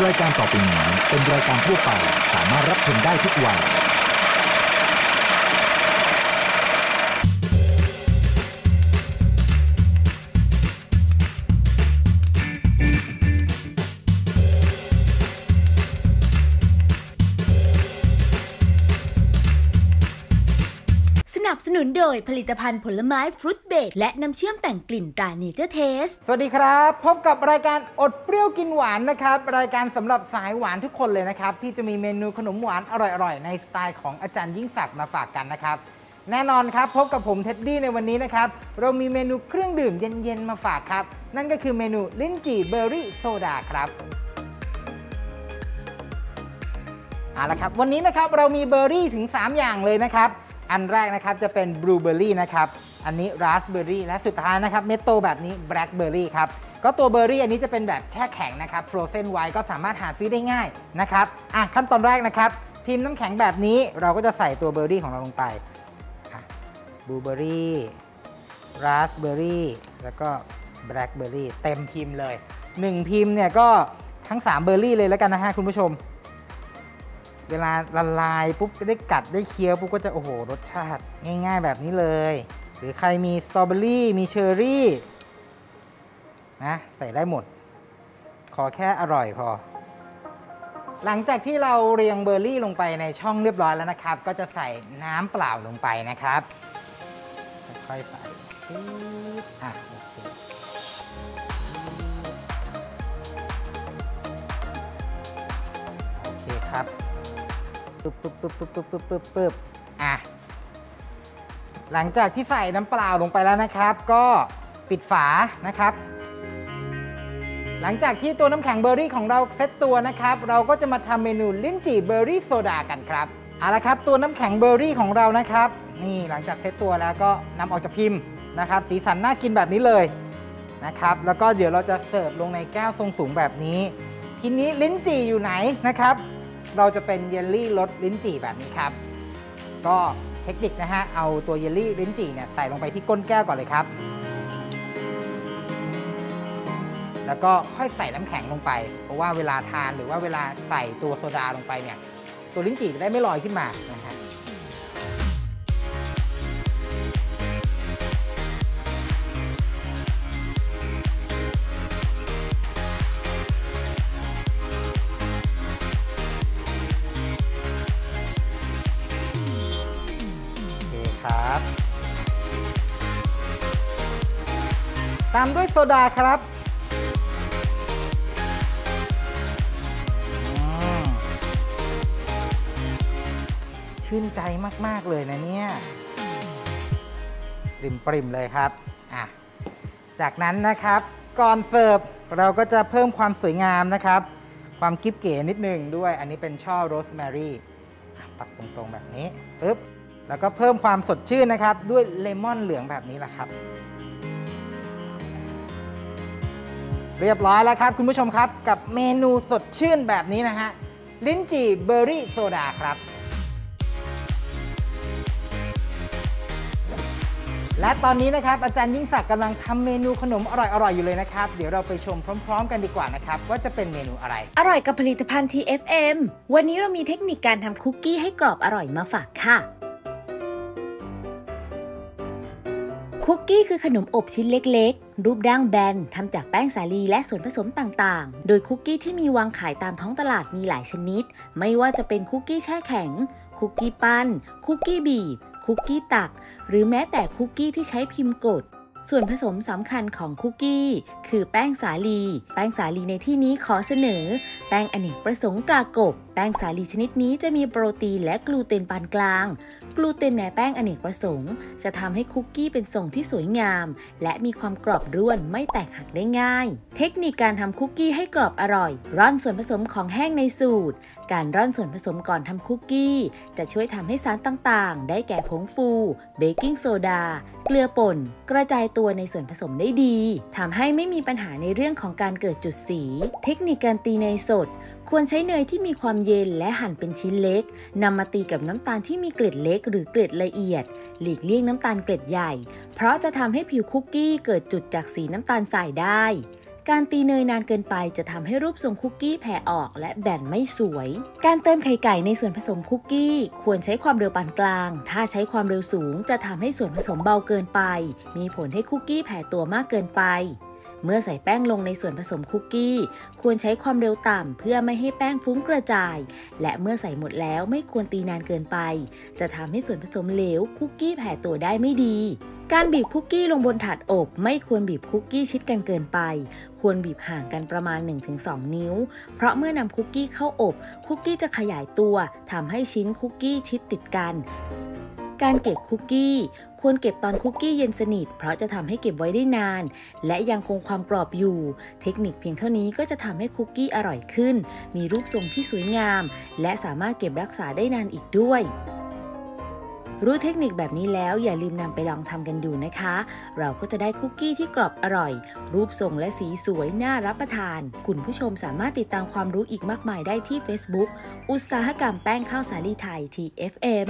รายการต่อไปนี้เป็นรายการทั่วไปสามารถรับชมได้ทุกวัยสนับสนุนโดยผลิตภัณฑ์ผลไม้ฟรุตเบรดและน้ำเชื่อมแต่งกลิ่นตราเนเจอร์เทสสวัสดีครับพบกับรายการอดเปรี้ยวกินหวานนะครับรายการสำหรับสายหวานทุกคนเลยนะครับที่จะมีเมนูขนมหวานอร่อยๆในสไตล์ของอาจารย์ยิ่งศักดิ์มาฝากกันนะครับแน่นอนครับพบกับผมเท็ดดี้ในวันนี้นะครับเรามีเมนูเครื่องดื่มเย็นๆมาฝากครับนั่นก็คือเมนูลิ้นจี่เบอร์รี่โซดาครับเอาละครับวันนี้นะครับเรามีเบอร์รี่ถึง3อย่างเลยนะครับอันแรกนะครับจะเป็นบลูเบอร์รี่นะครับอันนี้ราสเบอร์รี่และสุดท้ายนะครับเม็ดโตแบบนี้แบล็คเบอร์รี่ครับก็ตัวเบอร์รี่อันนี้จะเป็นแบบแช่แข็งนะครับฟรอเซนไว้ก็สามารถหาซื้อได้ง่ายนะครับขั้นตอนแรกนะครับพิมพ์น้ำแข็งแบบนี้เราก็จะใส่ตัวเบอร์รี่ของเราลงไปบลูเบอร์รี่ราสเบอร์รี่แล้วก็แบล็คเบอร์รี่เต็มพิมพ์เลย1พิมพ์เนี่ยก็ทั้ง3เบอร์รี่เลยแล้วกันนะฮะคุณผู้ชมเวลาละลายปุ๊บได้กัดได้เคี้ยวปุ๊บก็จะโอ้โหรสชาติง่ายๆแบบนี้เลยหรือใครมีสตรอเบอรี่มีเชอร์รี่นะใส่ได้หมดขอแค่อร่อยพอหลังจากที่เราเรียงเบอร์รี่ลงไปในช่องเรียบร้อยแล้วนะครับก็จะใส่น้ำเปล่าลงไปนะครับค่อยๆใส่โอเคครับปึ๊บหลังจากที่ใส่น้ำเปล่าลงไปแล้วนะครับก็ปิดฝานะครับหลังจากที่ตัวน้ำแข็งเบอร์รี่ของเราเซตตัวนะครับเราก็จะมาทำเมนูลิ้นจี่เบอร์รี่โซดากันครับเอาละครับตัวน้ำแข็งเบอร์รี่ของเรานะครับนี่หลังจากเซตตัวแล้วก็นำออกจากพิมพ์นะครับสีสันน่ากินแบบนี้เลยนะครับแล้วก็เดี๋ยวเราจะเสิร์ฟลงในแก้วทรงสูงแบบนี้ทีนี้ลิ้นจี่อยู่ไหนนะครับเราจะเป็นเยลลี่รสลิ้นจี่แบบนี้ครับก็เทคนิคนะฮะเอาตัวเยลลี่ลิ้นจี่เนี่ยใส่ลงไปที่ก้นแก้วก่อนเลยครับแล้วก็ค่อยใส่น้ำแข็งลงไปเพราะว่าเวลาทานหรือว่าเวลาใส่ตัวโซดาลงไปเนี่ยตัวลิ้นจี่จะได้ไม่ลอยขึ้นมานะฮะครับตามด้วยโซดาครับชื่นใจมากๆเลยนะเนี่ยปริมเลยครับจากนั้นนะครับก่อนเสิร์ฟเราก็จะเพิ่มความสวยงามนะครับความกิ๊บเก๋นิดนึงด้วยอันนี้เป็นช่อโรสแมรี่ปักตรงๆแบบนี้ปึ๊บแล้วก็เพิ่มความสดชื่นนะครับด้วยเลมอนเหลืองแบบนี้แหละครับเรียบร้อยแล้วครับคุณผู้ชมครับกับเมนูสดชื่นแบบนี้นะฮะลิ้นจี่เบอร์รี่โซดาครับและตอนนี้นะครับอาจารย์ยิ่งศักดิ์กำลังทำเมนูขนมอร่อยอยู่เลยนะครับเดี๋ยวเราไปชมพร้อมๆกันดีกว่านะครับว่าจะเป็นเมนูอะไรอร่อยกับผลิตภัณฑ์ TFM วันนี้เรามีเทคนิคการทำคุกกี้ให้กรอบอร่อยมาฝากค่ะคุกกี้คือขนมอบชิ้นเล็กๆรูปร่างแบนทำจากแป้งสาลีและส่วนผสมต่างๆโดยคุกกี้ที่มีวางขายตามท้องตลาดมีหลายชนิดไม่ว่าจะเป็นคุกกี้แช่แข็งคุกกี้ปั้นคุกกี้บีบคุกกี้ตักหรือแม้แต่คุกกี้ที่ใช้พิมพ์กดส่วนผสมสำคัญของคุกกี้คือแป้งสาลีแป้งสาลีในที่นี้ขอเสนอแป้งอเนกประสงค์ตรากบแป้งสาลีชนิดนี้จะมีโปรตีนและกลูเตนปานกลางกลูเตนในแป้งอเนกประสงค์จะทำให้คุกกี้เป็นทรงที่สวยงามและมีความกรอบร่วนไม่แตกหักได้ง่ายเทคนิคการทำคุกกี้ให้กรอบอร่อยร่อนส่วนผสมของแห้งในสูตรการร่อนส่วนผสมก่อนทำคุกกี้จะช่วยทำให้สารต่างๆได้แก่ผงฟูเบกกิ้งโซดาเกลือป่นกระจายตัวในส่วนผสมได้ดีทำให้ไม่มีปัญหาในเรื่องของการเกิดจุดสีเทคนิคการตีเนยสดควรใช้เนยที่มีความเย็นและหั่นเป็นชิ้นเล็กนำมาตีกับน้ำตาลที่มีเกล็ดเล็กหรือเกล็ดละเอียดหลีกเลี่ยงน้ำตาลเกล็ดใหญ่เพราะจะทำให้ผิวคุกกี้เกิดจุดจากสีน้ำตาลทรายได้การตีเนยนานเกินไปจะทำให้รูปทรงคุกกี้แผ่ออกและแบนไม่สวยการเติมไข่ไก่ในส่วนผสมคุกกี้ควรใช้ความเร็วปานกลางถ้าใช้ความเร็วสูงจะทำให้ส่วนผสมเบาเกินไปมีผลให้คุกกี้แผ่ตัวมากเกินไปเมื่อใส่แป้งลงในส่วนผสมคุกกี้ควรใช้ความเร็วต่ำเพื่อไม่ให้แป้งฟุ้งกระจายและเมื่อใส่หมดแล้วไม่ควรตีนานเกินไปจะทำให้ส่วนผสมเหลวคุกกี้แผ่ตัวได้ไม่ดีการบีบคุกกี้ลงบนถาดอบไม่ควรบีบคุกกี้ชิดกันเกินไปควรบีบห่างกันประมาณ 1-2 นิ้วเพราะเมื่อนำคุกกี้เข้าอบคุกกี้จะขยายตัวทำให้ชิ้นคุกกี้ชิดติดกันการเก็บคุกกี้ควรเก็บตอนคุกกี้เย็นสนิทเพราะจะทำให้เก็บไว้ได้นานและยังคงความกรอบอยู่เทคนิคเพียงเท่านี้ก็จะทำให้คุกกี้อร่อยขึ้นมีรูปทรงที่สวยงามและสามารถเก็บรักษาได้นานอีกด้วยรู้เทคนิคแบบนี้แล้วอย่าลืมนำไปลองทำกันดูนะคะเราก็จะได้คุกกี้ที่กรอบอร่อยรูปทรงและสีสวยน่ารับประทานคุณผู้ชมสามารถติดตามความรู้อีกมากมายได้ที่ Facebook อุตสาหกรรมแป้งข้าวสาลีไทย TFM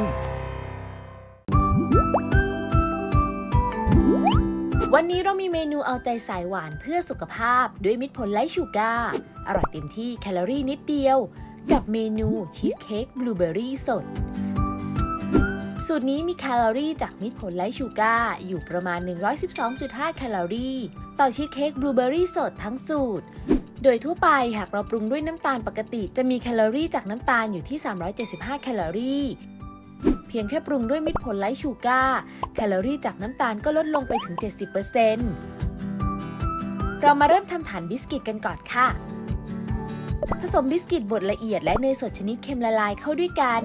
วันนี้เรามีเมนูเอาใจสายหวานเพื่อสุขภาพด้วยมิตรผลไร้ชูการ์อร่อยเต็มที่แคลอรี่นิดเดียวกับเมนูชีสเค้กบลูเบอร์รี่สดสูตรนี้มีแคลอรี่จากมิตรผลไร้ชูการ์อยู่ประมาณ 112.5 แคลอรี่ต่อชีสเค้กบลูเบอร์รี่สดทั้งสูตรโดยทั่วไปหากเราปรุงด้วยน้ำตาลปกติจะมีแคลอรี่จากน้ำตาลอยู่ที่ 375 แคลอรี่เพียงแค่ปรุงด้วยมิตรผลไร้ชูการ์แคลอรี่จากน้ำตาลก็ลดลงไปถึง 70% เรามาเริ่มทำฐานบิสกิตกันก่อนค่ะผสมบิสกิตบดละเอียดและเนยสดชนิดเค็มละลายเข้าด้วยกัน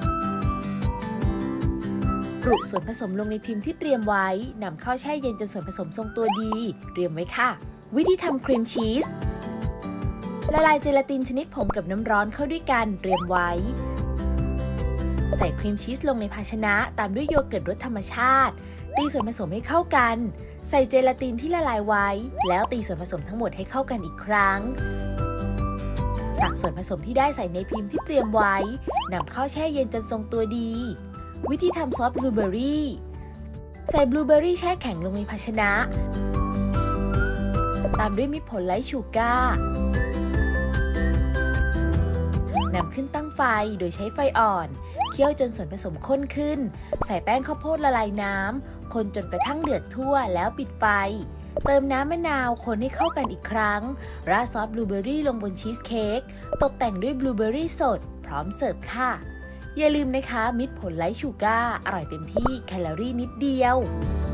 ปรุส่วนผสมลงในพิมพ์ที่เตรียมไว้นำเข้าแช่เย็นจนส่วนผสมทรงตัวดีเตรียมไว้ค่ะวิธีทำครีมชีสละลายเจลาตินชนิดผงกับน้ำร้อนเข้าด้วยกันเตรียมไว้ใส่ครีมชีสลงในภาชนะตามด้วยโยเกิร์ตรสธรรมชาติตีส่วนผสมให้เข้ากันใส่เจลาตินที่ละลายไว้แล้วตีส่วนผสมทั้งหมดให้เข้ากันอีกครั้งตักส่วนผสมที่ได้ใส่ในพิมพ์ที่เตรียมไว้นำเข้าแช่เย็นจนทรงตัวดีวิธีทำซอสบลูเบอร์รี่ใส่บลูเบอร์รี่แช่แข็งลงในภาชนะตามด้วยมิตรผลไร้ชูการ์นำขึ้นตั้งไฟโดยใช้ไฟอ่อนเคี่ยวจนส่วนผสมข้นขึ้นใส่แป้งข้าวโพดละลายน้ำคนจนกระทั่งเดือดทั่วแล้วปิดไฟเติมน้ำมะนาวคนให้เข้ากันอีกครั้งราดซอสบลูเบอร์รี่ลงบนชีสเค้กตกแต่งด้วยบลูเบอร์รี่สดพร้อมเสิร์ฟค่ะอย่าลืมนะคะมิตรผลไร้ชูการ์อร่อยเต็มที่แคลอรี่นิดเดียว